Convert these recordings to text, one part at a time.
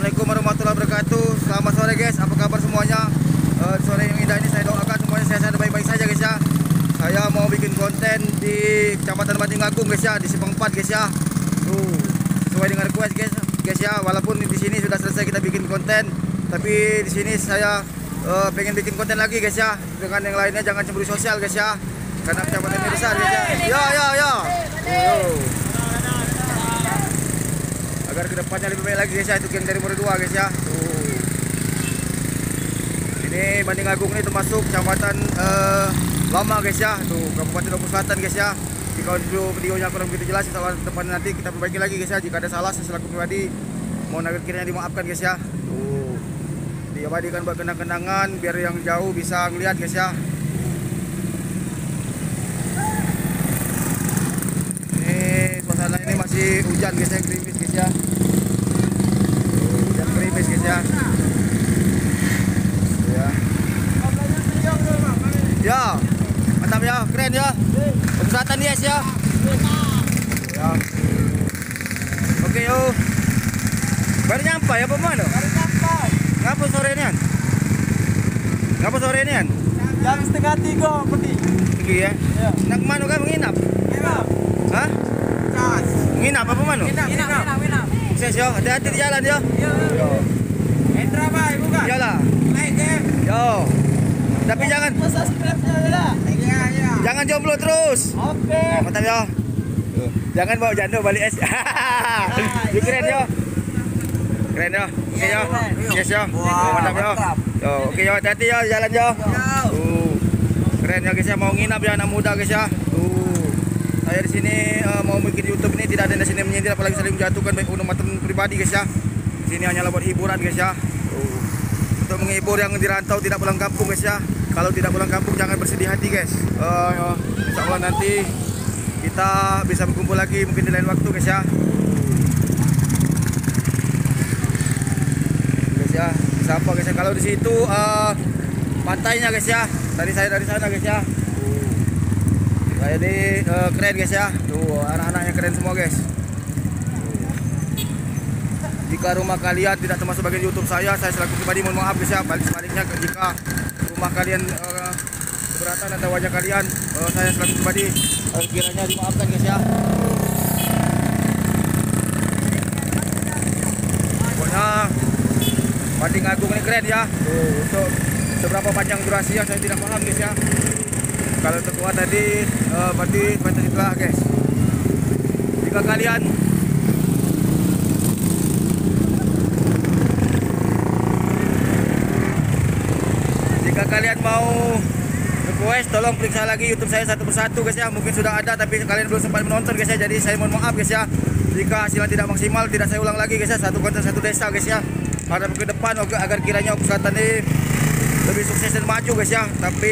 Assalamualaikum warahmatullahi wabarakatuh. Selamat sore guys, apa kabar semuanya? Sore yang indah ini saya doakan semuanya sehat dan baik-baik saja guys ya. Saya mau bikin konten di Kecamatan Banding Agung guys ya, di Simpang 4 guys ya. Tuh, sesuai dengan request guys ya. Walaupun di sini sudah selesai kita bikin konten, tapi di sini saya pengen bikin konten lagi guys ya. Dengan yang lainnya jangan cemburu sosial guys ya. Karena kecamatan ini besar guys ya. Yo. Agar kedepannya lebih baik lagi guys ya, itu geng dari Mori 2 guys ya. Tuh. Ini Banding Agung ini termasuk kecamatan lama guys ya. Tuh, Kabupaten Lombok Selatan guys ya. Jika videonya kurang begitu jelas, insya Allah depan nanti kita perbaiki lagi guys ya. Jika ada salah saya selaku pribadi mohon agar kiranya dimaafkan guys ya. Tuh. Diabadikan buat kenang-kenangan biar yang jauh bisa ngeliat guys ya. Ini suasana ini masih hujan guys ya, gerimis guys ya. Hujan gerimis guys ya. Ya, mantap ya, keren ya. Pemsatan yes ya. Ya. Oke yuk. Baru nyampe ya pemano? Baru nyampe. Ngapa sore ini an? Ngapa sore ini an? Jam setengah 3 pergi. Pergi ya? Ya. Nak kemana kan menginap? Nginap. Hah? Cas. Menginap apa mano? Nginap. Ses yo, hati-hati di jalan yo. Yo. Endra Bay bukan? Iyalah. Naik game. Yo. Tapi jangan subscribe-nya lah. Iya. jangan jomblo terus. Oke. Mantap yo. Jangan bawa jando balik es. Yo keren yo. Keren yo. Oke yo. Yes yo. Mantap yo. Yo, oke yo, hati-hati yo jalan yo. Keren ya guys ya, mau nginap ya anak muda guys ya. Saya di sini mau bikin YouTube ini tidak ada di sini menyindir apalagi saling menjatuhkan baik untuk teman pribadi guys ya. Di sini hanyalah buat hiburan guys ya. Untuk menghibur yang dirantau tidak pulang kampung guys ya. Kalau tidak pulang kampung jangan bersedih hati guys. Insya Allah nanti kita bisa berkumpul lagi mungkin di lain waktu guys ya. Guys ya, siapa guys ya? Kalau di situ pantainya guys ya. Tadi saya dari sana guys ya. Kayak ini keren guys ya. Tuh anak-anaknya keren semua guys. Jika rumah kalian tidak termasuk bagian YouTube saya selaku pribadi mohon maaf guys ya. Sebaliknya jika rumah kalian keberatan atau wajah kalian saya selaku pribadi kiranya dimaafkan guys ya. Pokoknya Banding Agung ini keren ya. Tuh, untuk seberapa panjang durasi ya saya tidak paham guys ya. Kalau terkuat tadi berarti itulah guys. Jika kalian mau request tolong periksa lagi YouTube saya satu persatu guys ya. Mungkin sudah ada tapi kalian belum sempat menonton guys ya. Jadi saya mohon maaf guys ya. Jika hasilnya tidak maksimal tidak saya ulang lagi guys ya. Satu konten satu desa guys ya. Harap ke depan agar kiranya Lombok Selatan ini lebih sukses dan maju guys ya. Tapi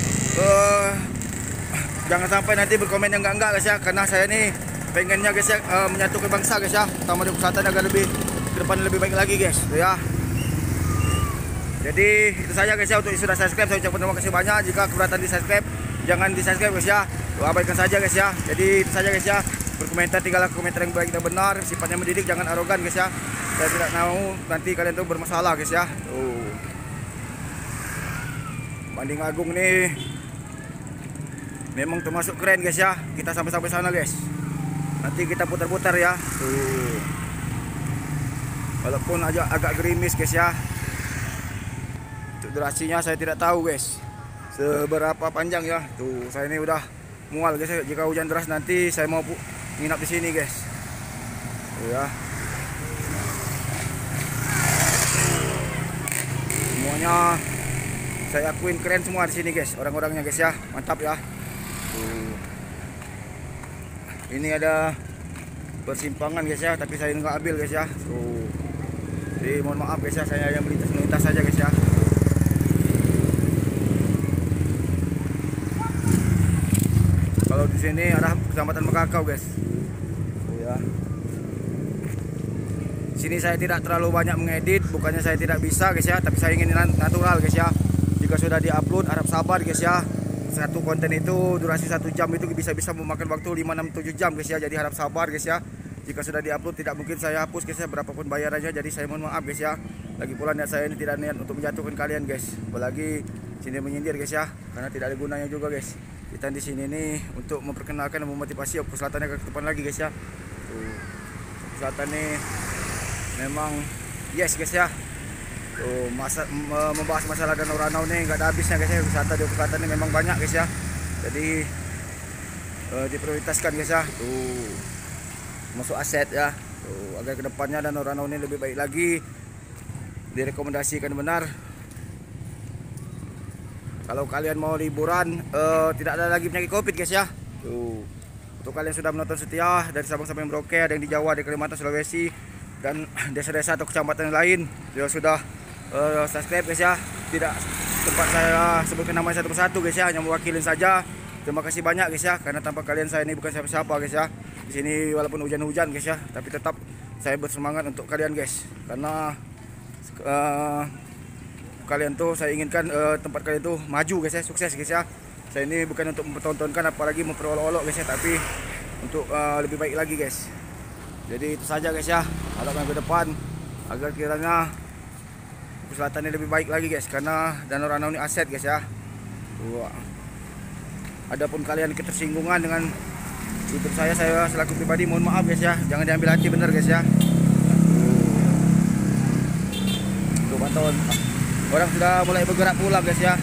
jangan sampai nanti berkomen yang enggak guys ya. Karena saya ini pengennya guys ya menyatukan bangsa guys ya. Terutama di Lombok Selatan agar lebih ke depan lebih baik lagi guys ya. Jadi itu saja guys ya. Untuk yang sudah subscribe saya ucapkan terima kasih banyak. Jika keberatan di subscribe jangan di subscribe guys ya. Abaikan saja guys ya. Jadi itu saja guys ya. Berkomentar tinggallah komentar yang baik dan benar. Sifatnya mendidik, jangan arogan guys ya. Saya tidak mau nanti kalian tuh bermasalah guys ya. Banding Agung nih memang termasuk keren guys ya. Kita sampai sana guys. Nanti kita putar-putar ya. Tuh. Walaupun agak gerimis guys ya. Untuk durasinya saya tidak tahu guys. Seberapa panjang ya. Tuh, saya ini udah mual guys ya. Jika hujan deras nanti saya mau nginap di sini guys. Tuh ya. Semuanya saya akuin keren semua di sini guys. Orang-orangnya guys ya. Mantap ya. Ini ada persimpangan guys ya, tapi saya nggak ambil guys ya. Jadi mohon maaf guys ya, saya hanya melintas saja guys ya. Kalau di sini arah Kecamatan Mekakau guys. Ya. Sini saya tidak terlalu banyak mengedit, bukannya saya tidak bisa guys ya, tapi saya ingin natural guys ya. Jika sudah diupload harap sabar guys ya. Satu konten itu durasi 1 jam itu bisa memakan waktu 5, 6, 7 jam guys ya. Jadi harap sabar guys ya. jika sudah diupload tidak mungkin saya hapus guys ya, berapapun bayarannya. Jadi saya mohon maaf guys ya. Lagi pula niat saya ini tidak niat untuk menjatuhkan kalian guys, apalagi sini menyindir guys ya, karena tidak ada gunanya juga guys. Kita di sini nih untuk memperkenalkan dan memotivasi Oku Selatan ke depan lagi guys ya. Tuh, Oku Selatan nih memang yes guys ya. Tuh, membahas masalah Danau Ranau nih nggak ada habisnya guys ya. Wisata di Oku Selatan ini memang banyak guys ya. Jadi diprioritaskan guys ya. Tuh, masuk aset ya. Tuh, agar kedepannya Danau Ranau ini lebih baik lagi. Direkomendasikan benar. Kalau kalian mau liburan, tidak ada lagi penyakit Covid guys ya. Tuh, untuk kalian sudah menonton setia dari Sabang sampai Merauke, ada yang di Jawa, di Kalimantan, Sulawesi, dan desa-desa atau kecamatan lain, yang sudah subscribe guys ya. Tidak tempat saya sebutkan namanya satu persatu guys ya, hanya mewakilin saja. Terima kasih banyak guys ya, karena tanpa kalian saya ini bukan siapa-siapa guys ya. Di sini walaupun hujan-hujan guys ya, tapi tetap saya bersemangat untuk kalian guys. Karena kalian tuh saya inginkan tempat kalian tuh maju guys ya, sukses guys ya. Saya ini bukan untuk mempertontonkan apalagi memperolok-olok guys ya, tapi untuk lebih baik lagi guys. Jadi itu saja guys ya, harapan ke depan agar kiranya Oku Selatan ini lebih baik lagi guys, karena Danau Ranau ini aset guys ya. Tuh. Adapun kalian ketersinggungan dengan YouTube saya selaku pribadi mohon maaf guys ya, jangan diambil hati bener guys ya. Tuh pantauan orang sudah mulai bergerak pulang guys ya.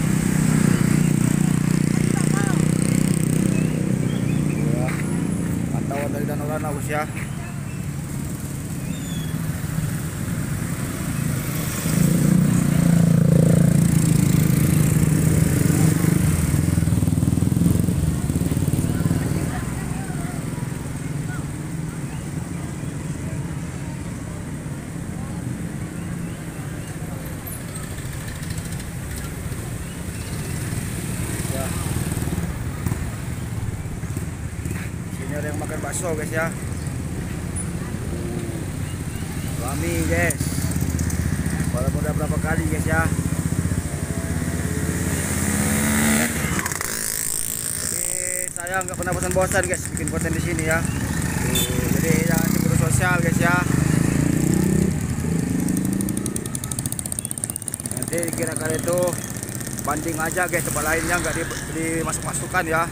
Pantauan dari Danau Ranau guys ya. Ada yang makan bakso guys ya. Rami guys, walaupun udah berapa kali guys ya. Jadi saya nggak pernah bosan-bosan guys bikin konten di sini ya. Jadi jangan cemburu sosial guys ya. Nanti kira kalian itu banding aja guys, tempat lainnya nggak dimasuk-masukkan ya.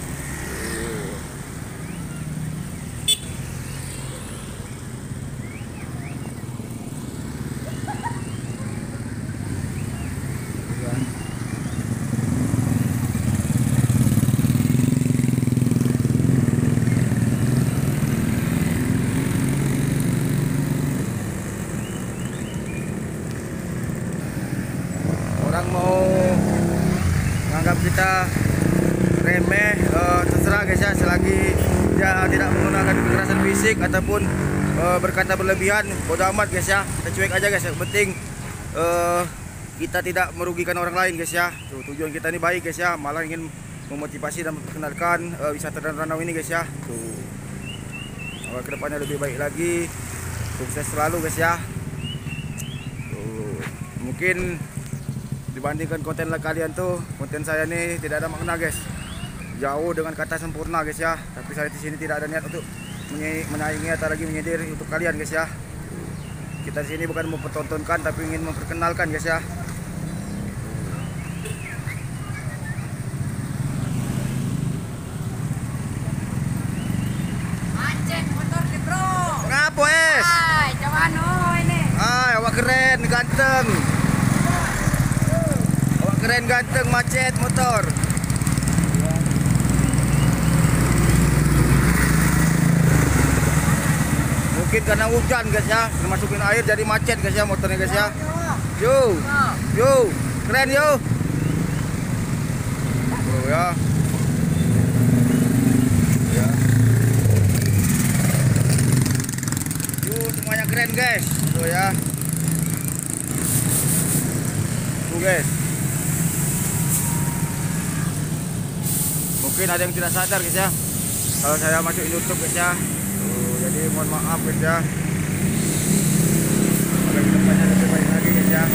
Orang mau menganggap kita remeh, terserah guys ya, selagi dia tidak menggunakan kekerasan fisik ataupun berkata berlebihan, bodo amat guys ya, kita cuek aja guys. Yang penting kita tidak merugikan orang lain guys ya. Tuh, tujuan kita ini baik guys ya, malah ingin memotivasi dan memperkenalkan wisata Danau Ranau ini guys ya. Tuh, kedepannya lebih baik lagi, sukses selalu guys ya. Tuh, mungkin dibandingkan konten kalian tuh, konten saya nih tidak ada makna guys, jauh dengan kata sempurna guys ya. Tapi saya di sini tidak ada niat untuk menyaingi atau lagi menyindir untuk kalian guys ya. Kita di sini bukan mempertontonkan tapi ingin memperkenalkan guys ya. Macet motor nih bro. Ngapa es? Hai, cuman ini. Ay, awak keren, ganteng. Awak keren, ganteng, macet motor. Mungkin karena hujan guys ya, masukin air jadi macet guys ya motornya guys ya. Yo, yo, keren yo. Oh ya. Ya. Yo, semuanya keren guys. Tuh ya. Tuh guys. Mungkin ada yang tidak sadar guys ya, kalau saya masuk YouTube guys ya. Jadi mohon maaf guys ya, agar kedepannya lebih baik lagi guys ya.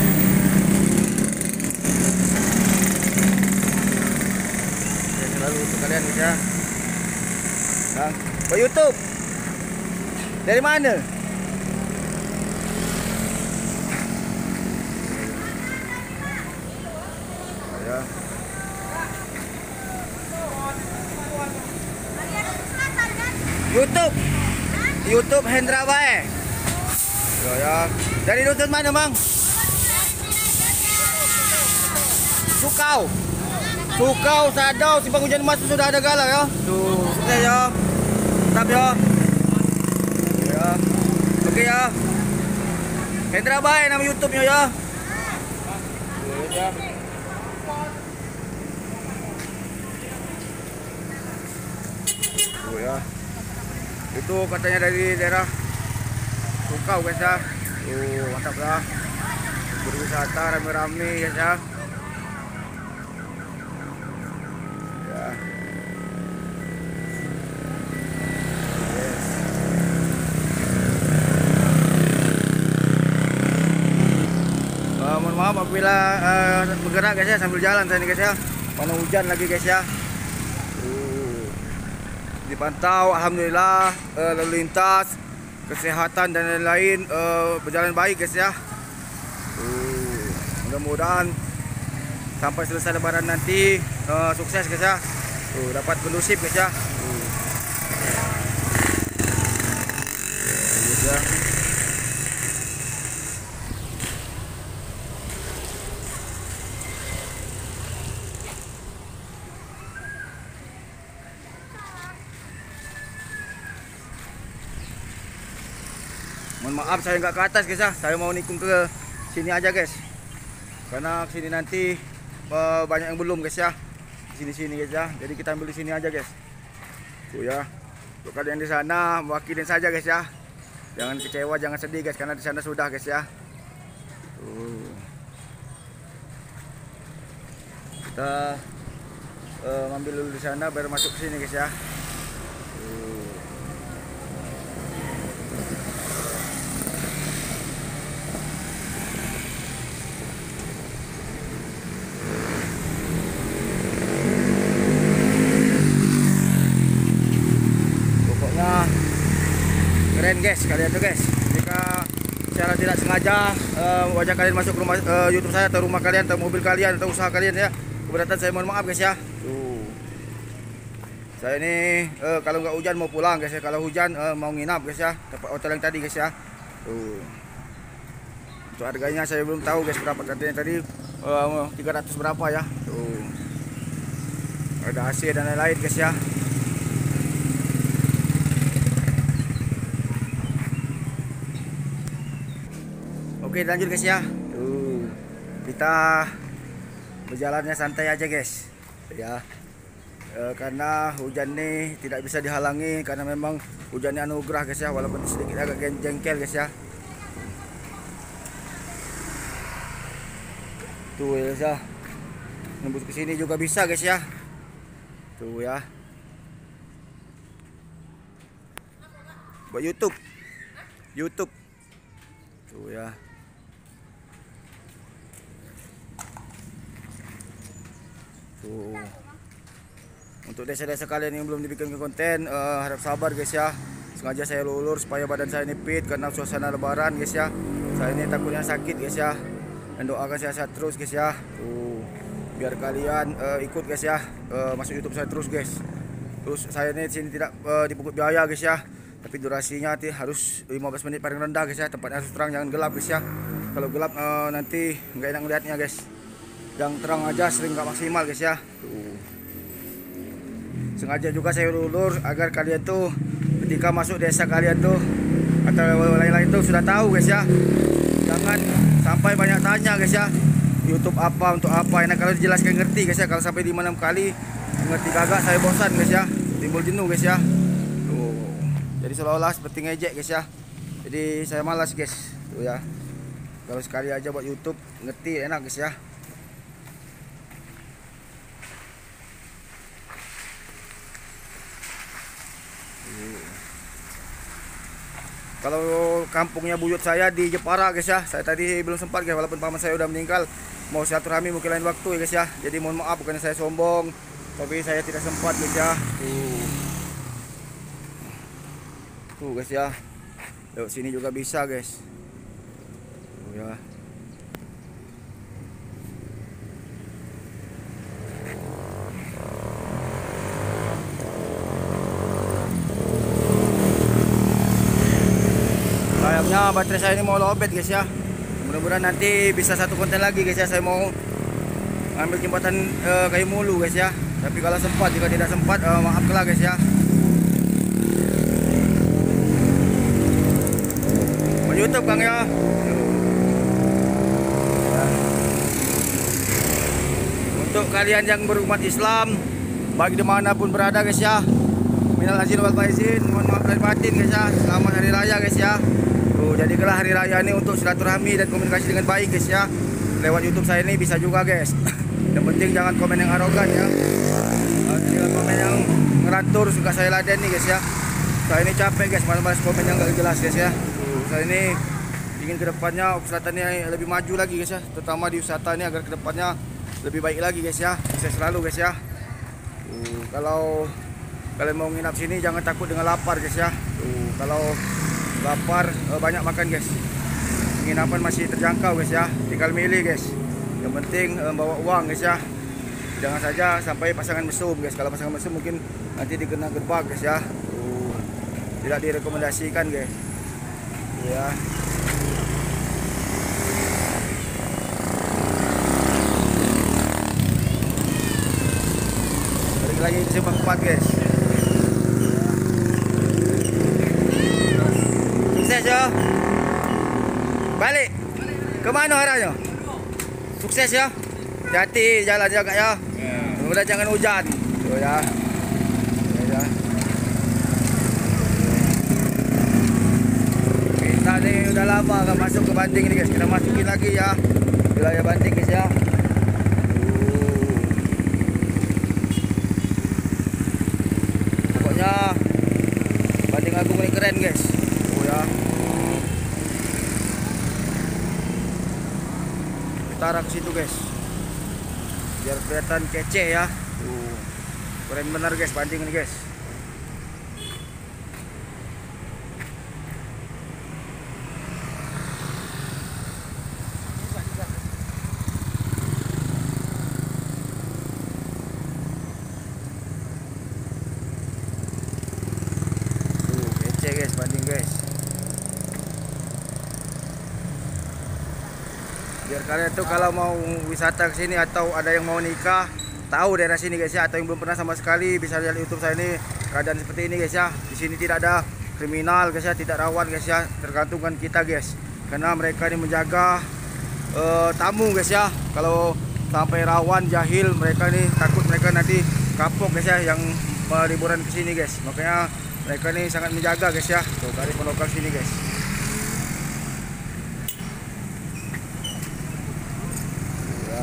Oke, selalu untuk kalian guys ya. Nah, ke YouTube. Dari mana? Ya. YouTube. YouTube Hendra Bae. Ya. Dari Dusun mana, Bang? Sukau. Sukau, Sadau, Simpang Hujan Masuk sudah ada galau ya. Tuh, sukses ya. Mantap ya. Ya. Oke ya. Hendra Bae nama YouTube-nya ya. Tuh, ya. Tuh ya. Itu katanya dari daerah Sukau guys ya. Mantap lah. Berwisata rame-rame guys ya. Ya. Yes. Mohon maaf apabila bergerak guys ya sambil jalan saya nih guys ya. Mana hujan lagi guys ya. Dipantau alhamdulillah lalu lintas, kesehatan dan lain-lain berjalan baik guys ya. Mudah-mudahan sampai selesai lebaran nanti sukses guys ya. Dapat kondusif guys ya. Ya. Mohon maaf saya nggak ke atas guys ya. Saya mau nikung ke sini aja guys. Karena sini nanti banyak yang belum guys ya. Di sini guys ya. Jadi kita ambil di sini aja guys. Tuh ya. Untuk kalian di sana mewakilin saja guys ya. Jangan kecewa, jangan sedih guys karena di sana sudah guys ya. Tuh. Kita ambil dulu di sana baru masuk ke sini guys ya. Keren guys, kalian tuh guys. Jika secara tidak sengaja wajah kalian masuk ke rumah YouTube saya atau rumah kalian atau mobil kalian atau usaha kalian ya, keberatan saya mohon maaf guys ya. Tuh. Saya ini kalau nggak hujan mau pulang guys ya. Kalau hujan mau nginap guys ya. Tempat hotel yang tadi guys ya. Tuh. Untuk harganya saya belum tahu guys berapa katanya tadi 300 berapa ya. Tuh. Ada AC dan lain-lain guys ya. Oke lanjut guys ya. Tuh, kita berjalannya santai aja guys ya. Karena hujan nih tidak bisa dihalangi karena memang hujannya anugerah guys ya, walaupun sedikit agak jengkel guys ya. Tuh ya guys ya. Nembus ke sini juga bisa guys ya. Tuh ya. Buat YouTube. YouTube. Tuh ya. Tuh. Untuk desa-desa kalian yang belum dibikin konten, harap sabar guys ya. Sengaja saya ulur supaya badan saya ini fit karena suasana lebaran guys ya. Saya ini takutnya sakit guys ya. Dan doakan saya sehat terus guys ya. Tuh. Biar kalian ikut guys ya, masuk YouTube saya terus guys. Terus saya ini sini tidak dipungut biaya guys ya. Tapi durasinya harus 15 menit paling rendah guys ya. Tempatnya harus terang, jangan gelap guys ya. Kalau gelap nanti nggak enak melihatnya guys. Yang terang aja sering nggak maksimal guys ya. Tuh. Sengaja juga saya ulur agar kalian tuh ketika masuk desa kalian tuh atau lain-lain tuh sudah tahu guys ya. Jangan sampai banyak tanya guys ya. YouTube apa untuk apa? Enak kalau dijelaskan ngerti guys ya. Kalau sampai 5-6 kali ngerti kagak saya bosan guys ya. Timbul jenuh guys ya. Tuh. Jadi seolah-olah seperti ngejek guys ya. Jadi saya malas guys. Tuh ya. Kalau sekali aja buat YouTube ngerti enak guys ya. Kalau kampungnya buyut saya di Jepara guys ya. Saya tadi belum sempat guys, walaupun paman saya udah meninggal. Mau silaturahmi mungkin lain waktu ya guys ya. Jadi mohon maaf bukannya saya sombong, tapi saya tidak sempat guys ya. Tuh guys ya. Lewat sini juga bisa guys. Oh ya. Sayangnya baterai saya ini mau lowbat guys ya. Mudah-mudahan nanti bisa satu konten lagi guys ya. Saya mau ambil jembatan Kayu Mulu guys ya. Tapi kalau sempat, jika tidak sempat maafkanlah guys ya. YouTube Kang ya. Untuk kalian yang berumat Islam, bagi dimanapun berada guys ya, minal aizin wal faizin, mohon maaf lahir batin guys ya. Selamat hari raya guys ya. Jadikanlah hari raya ini untuk silaturahmi dan komunikasi dengan baik guys ya. Lewat YouTube saya ini bisa juga guys. Yang penting jangan komen yang arogan ya. Jangan komen yang ngerantur, suka saya laden nih guys ya. Saya ini capek guys, malas-malas komen yang gak jelas guys ya. Saya ini ingin kedepannya wisata ini lebih maju lagi guys ya, terutama di wisata ini agar kedepannya lebih baik lagi guys ya. Saya selalu guys ya. Kalau kalian mau nginap sini jangan takut dengan lapar guys ya. Kalau lapar banyak makan guys. Penginapan masih terjangkau guys ya. Tinggal milih guys. Yang penting bawa uang guys ya. Jangan saja sampai pasangan mesum guys. Kalau pasangan mesum mungkin nanti dikena gerbak guys ya. Tidak direkomendasikan guys. Ya. Balik lagi ke Simpang 4 guys. Sukses ya. Balik. Kemana arahnya? Sukses ya. Hati-hati jalan jaga ya. Mudah-mudahan jangan hujan. Tuh ya. Ya. Kita nih udah lama gak masuk ke Banting nih guys. Kita masukin lagi ya wilayah Banting guys ya. Pokoknya Banting Agung ini keren guys. Oh ya. Kita arah ke situ guys. Biar kelihatan kece ya. Keren bener guys Banting ini guys. Guys, Banting guys. Biar kalian tuh kalau mau wisata ke sini atau ada yang mau nikah, tahu daerah sini guys ya, atau yang belum pernah sama sekali bisa lihat YouTube saya ini keadaan seperti ini guys ya. Di sini tidak ada kriminal guys ya, tidak rawan guys ya, tergantungkan kita guys. Karena mereka ini menjaga tamu guys ya. Kalau sampai rawan jahil, mereka ini takut mereka nanti kapok guys ya yang liburan ke sini guys. Makanya mereka ini sangat menjaga guys ya. Tuh kearifan lokal sini guys. Ya.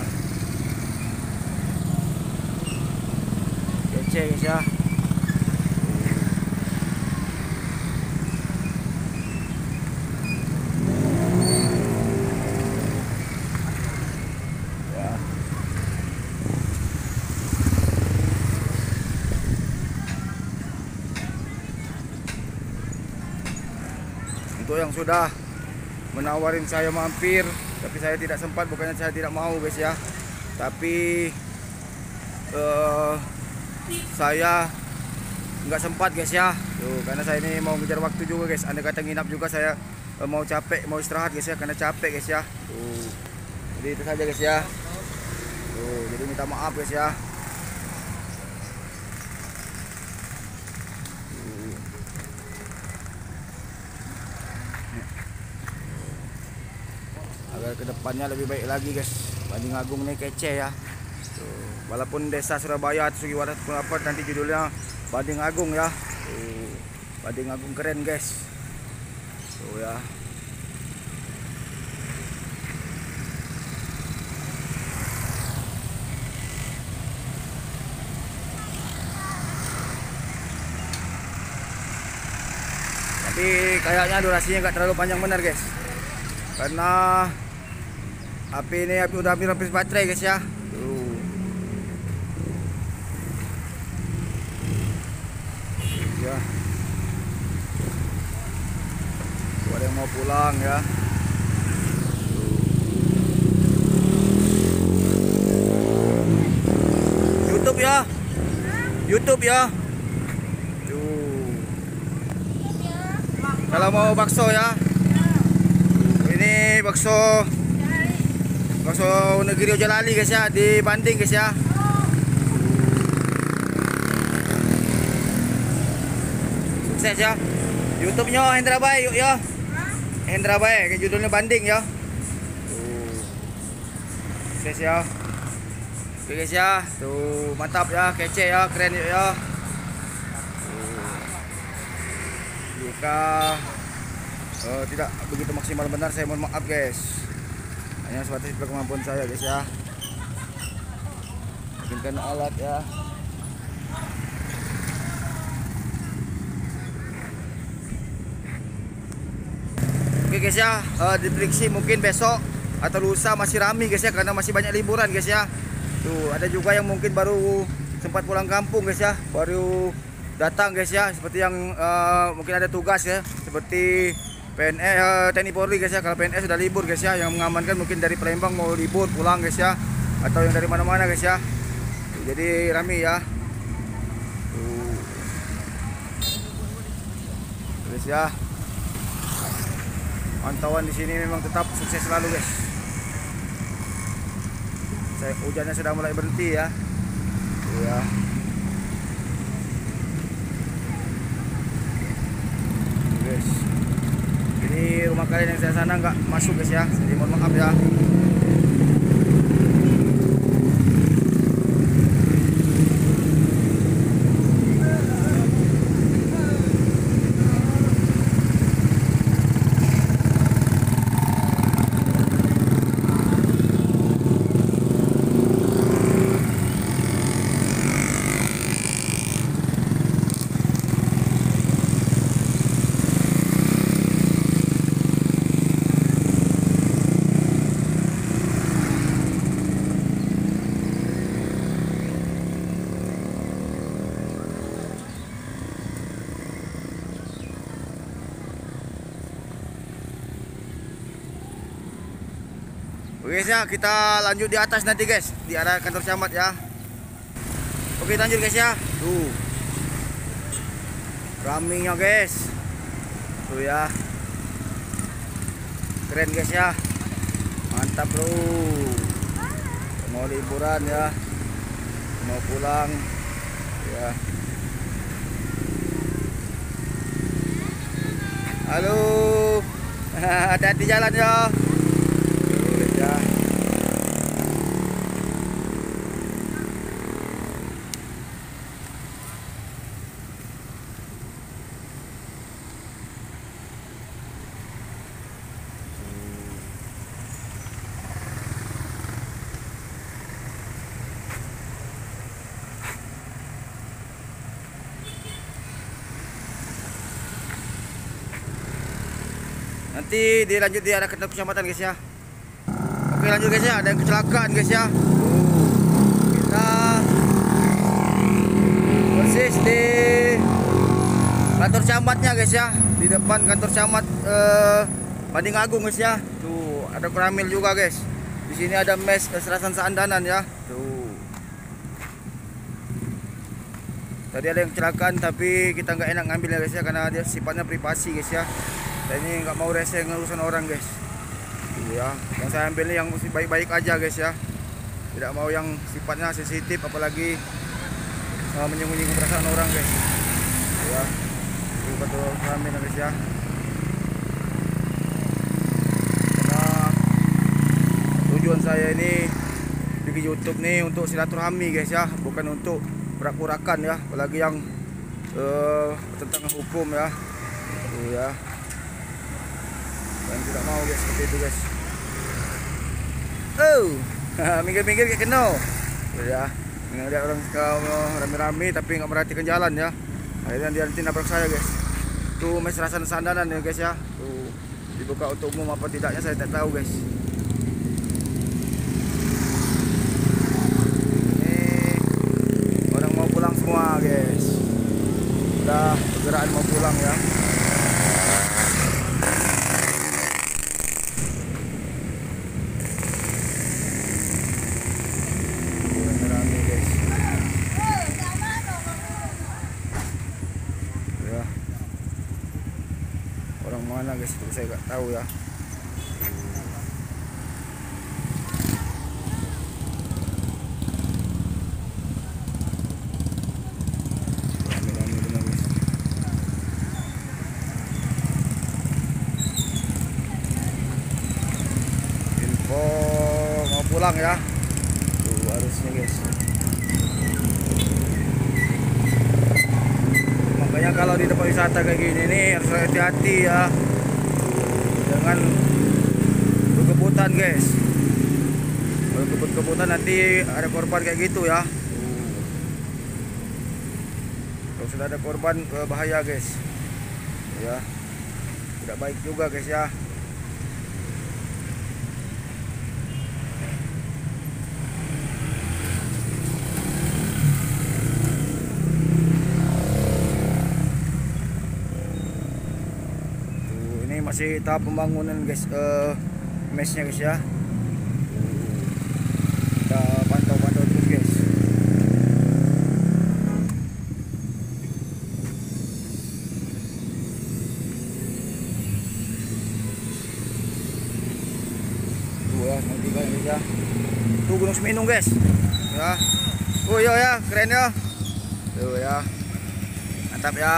Kece guys ya. Untuk yang sudah menawarin saya mampir, tapi saya tidak sempat, bukannya saya tidak mau guys ya, tapi saya nggak sempat guys ya. Tuh, karena saya ini mau ngejar waktu juga guys. Anda kata nginap juga saya mau capek, mau istirahat guys ya, karena capek guys ya. Tuh, jadi itu saja guys ya. Tuh, jadi minta maaf guys ya. Agar kedepannya lebih baik lagi guys. Banting Agung ini kece ya. Tuh, walaupun desa Surabaya atau Sugiwaras pun apa nanti judulnya Banting Agung ya. Tuh, Banting Agung keren guys. Tuh ya. Tapi kayaknya durasinya nggak terlalu panjang benar guys. Karena api ini udah hampir baterai guys ya. Tuh. Ya. ada yang mau pulang ya. YouTube ya. YouTube ya. Tuh. Kalau mau bakso ya. Ini bakso Negeri Ojalali guys ya, di Banding guys ya. Sukses ya. YouTube-nya Hendra Bay yuk ya. Hendra Bay, kayak judulnya Banding ya. Sukses ya. Oke guys ya. Tuh, mantap ya, kece ya, keren yuk ya. Jika tidak begitu maksimal benar, saya mohon maaf guys. Hanya sebatas kemampuan saya guys ya. Bikinkan alat ya. Oke guys ya, diprediksi mungkin besok atau lusa masih ramai guys ya, karena masih banyak liburan guys ya. Tuh, ada juga yang mungkin baru sempat pulang kampung guys ya, baru datang guys ya, seperti yang mungkin ada tugas ya, seperti PNS, TNI Polri guys ya. Kalau PNS sudah libur guys ya, yang mengamankan mungkin dari Palembang mau libur pulang guys ya, atau yang dari mana-mana guys ya. Jadi ramai ya. Guys ya. Pantauan di sini memang tetap sukses selalu guys. Hujannya sudah mulai berhenti ya. Ya. Guys. Ini rumah kalian yang saya sana nggak masuk guys ya. Jadi mohon maaf ya. Oke guys ya, kita lanjut di atas nanti guys, di arah kantor camat ya. Oke lanjut guys ya. Tuh raminya guys. Tuh ya, keren guys ya. Mantap bro. Mau liburan ya, mau pulang ya. Halo. Hati-hati jalan ya. Ya. Nanti dilanjut di arah kantor kecamatan guys ya. Oke lanjut guys ya, ada yang kecelakaan guys ya. Kita persis di kantor camatnya guys ya, di depan kantor camat Banding Agung guys ya. Tuh ada Kramil juga guys. Di sini ada mes Serasan Saandanan ya. Tuh. Tadi ada yang kecelakaan tapi kita nggak enak ngambilnya guys ya, karena dia sifatnya privasi guys ya. Dan ini nggak mau rese ngurusin orang guys. Ya, yang saya ambil ini yang mesti baik-baik aja guys ya, tidak mau yang sifatnya sensitif, apalagi menyinggung-nyinggung perasaan orang guys ya. Itu betul kami guys ya, karena tujuan saya ini bikin YouTube nih untuk silaturahmi guys ya, bukan untuk perak-purakan ya, apalagi yang tentang hukum ya. Ya, dan tidak mau guys seperti itu guys. Oh, minggir-minggir kayak kena. Ya, ngeliat orang rame-rame tapi nggak merhatikan jalan ya. Akhirnya dia nanti nabrak saya guys. Tuh mes Serasan Saandanan ya guys ya. Tuh dibuka untuk umum apa tidaknya saya tak tahu guys. Ini orang mau pulang semua guys. Udah pergerakan mau pulang ya. guys, itu saya nggak tahu ya. Rame-rame benar guys. Info mau pulang ya. Tuh harusnya guys. Makanya kalau di tempat wisata kayak gini nih harus hati-hati ya. Jangan berkebutan guys. Kalau kebut-kebutan nanti ada korban kayak gitu ya. Kalau sudah ada korban bahaya guys. Ya. Tidak baik juga guys ya. Masih tahap pembangunan guys, mesnya guys ya. Kita pantau-pantau terus guys. Tuh ya, nanti guys ya. Tuh Gunung Seminung guys. Ya. Oh iya ya, keren ya. Tuh ya. Mantap ya.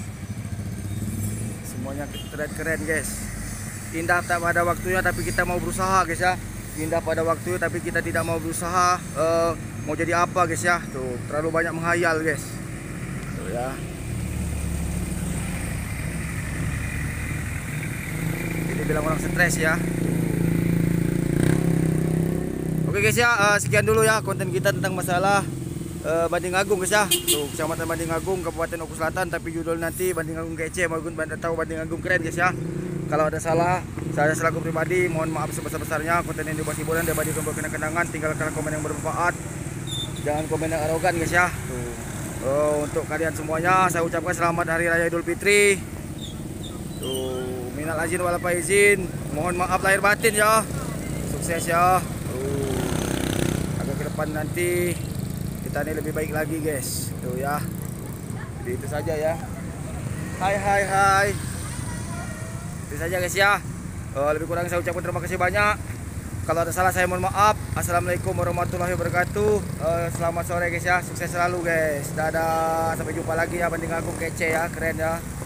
Semuanya keren guys. Indah tak pada waktunya tapi kita mau berusaha guys ya. Indah pada waktunya tapi kita tidak mau berusaha mau jadi apa guys ya. Tuh terlalu banyak menghayal guys. Tuh ya. Ini bilang orang stres ya. Oke guys ya, sekian dulu ya konten kita tentang masalah Banding Agung guys ya. Tuh Kecamatan Banding Agung, Kabupaten Oku Selatan, tapi judul nanti Banding Agung kece maupun tahu Banding Agung keren guys ya. Kalau ada salah, saya selaku pribadi mohon maaf sebesar-besarnya. Konten ini dibuat hiburan dan bagi kenang-kenangan, tinggalkan komen yang bermanfaat. Jangan komen yang arogan guys ya. Tuh. Untuk kalian semuanya saya ucapkan selamat Hari Raya Idul Fitri. Tuh, minal aizin wal faizin. Mohon maaf lahir batin ya. Sukses ya. Agar ke depan nanti kita ini lebih baik lagi guys. Tuh ya. Jadi itu saja ya. Hai. Itu saja guys ya. Lebih kurang saya ucapkan terima kasih banyak. Kalau ada salah saya mohon maaf. Assalamualaikum warahmatullahi wabarakatuh. Selamat sore guys ya. Sukses selalu guys. Dadah. Sampai jumpa lagi ya. Banding Agung kece ya. Keren ya.